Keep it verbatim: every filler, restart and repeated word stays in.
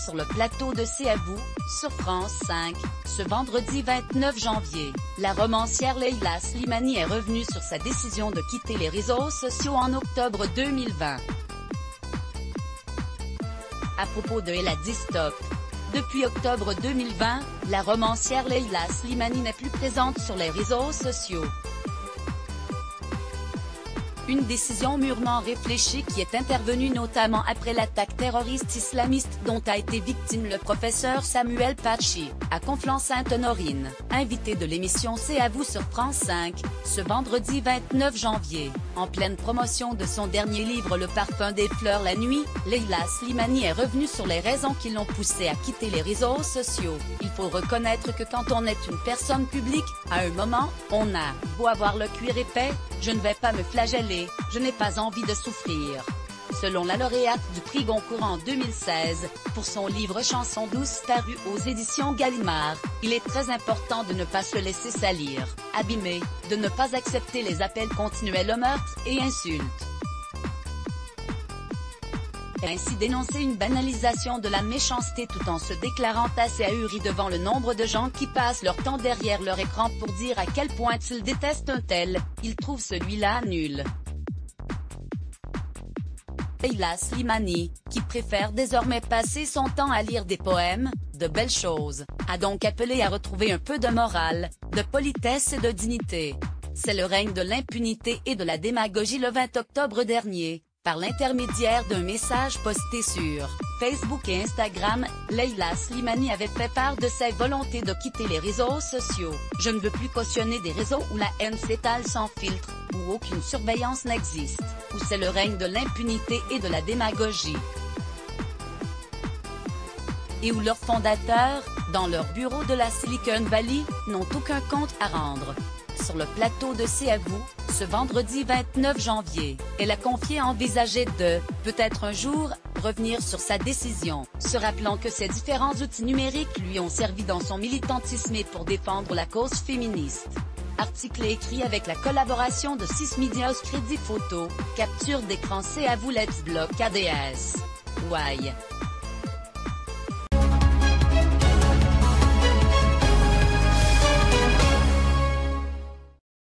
sur le plateau de C'est à vous, sur France cinq, ce vendredi vingt-neuf janvier. La romancière Leila Slimani est revenue sur sa décision de quitter les réseaux sociaux en octobre deux mille vingt. À propos de Elle a dit stop. Depuis octobre deux mille vingt, la romancière Leila Slimani n'est plus présente sur les réseaux sociaux. Une décision mûrement réfléchie qui est intervenue notamment après l'attaque terroriste islamiste dont a été victime le professeur Samuel Paty, à Conflans-Sainte-Honorine, invité de l'émission C'est à vous sur France cinq, ce vendredi vingt-neuf janvier. En pleine promotion de son dernier livre Le parfum des fleurs la nuit, Leila Slimani est revenue sur les raisons qui l'ont poussée à quitter les réseaux sociaux. Il faut reconnaître que quand on est une personne publique, à un moment, on a beau avoir le cuir épais, je ne vais pas me flageller, je n'ai pas envie de souffrir. Selon la lauréate du prix Goncourt en deux mille seize, pour son livre Chansons douces paru aux éditions Gallimard, il est très important de ne pas se laisser salir, abîmer, de ne pas accepter les appels continuels au meurtre et insultes. Et ainsi dénoncer une banalisation de la méchanceté tout en se déclarant assez ahuri devant le nombre de gens qui passent leur temps derrière leur écran pour dire à quel point ils détestent un tel, ils trouvent celui-là nul. Leila Slimani, qui préfère désormais passer son temps à lire des poèmes, de belles choses, a donc appelé à retrouver un peu de morale, de politesse et de dignité. C'est le règne de l'impunité et de la démagogie le vingt octobre dernier. Par l'intermédiaire d'un message posté sur Facebook et Instagram, Leila Slimani avait fait part de sa volonté de quitter les réseaux sociaux. Je ne veux plus cautionner des réseaux où la haine s'étale sans filtre, où aucune surveillance n'existe, où c'est le règne de l'impunité et de la démagogie. Et où leurs fondateurs, dans leur bureau de la Silicon Valley, n'ont aucun compte à rendre. Sur le plateau de C'est à vous, ce vendredi vingt-neuf janvier, elle a confié envisager de, peut-être un jour, revenir sur sa décision, se rappelant que ces différents outils numériques lui ont servi dans son militantisme et pour défendre la cause féministe. Article écrit avec la collaboration de six médias Crédit Photo, capture d'écran C'est à vous Let's Block A D S. Y.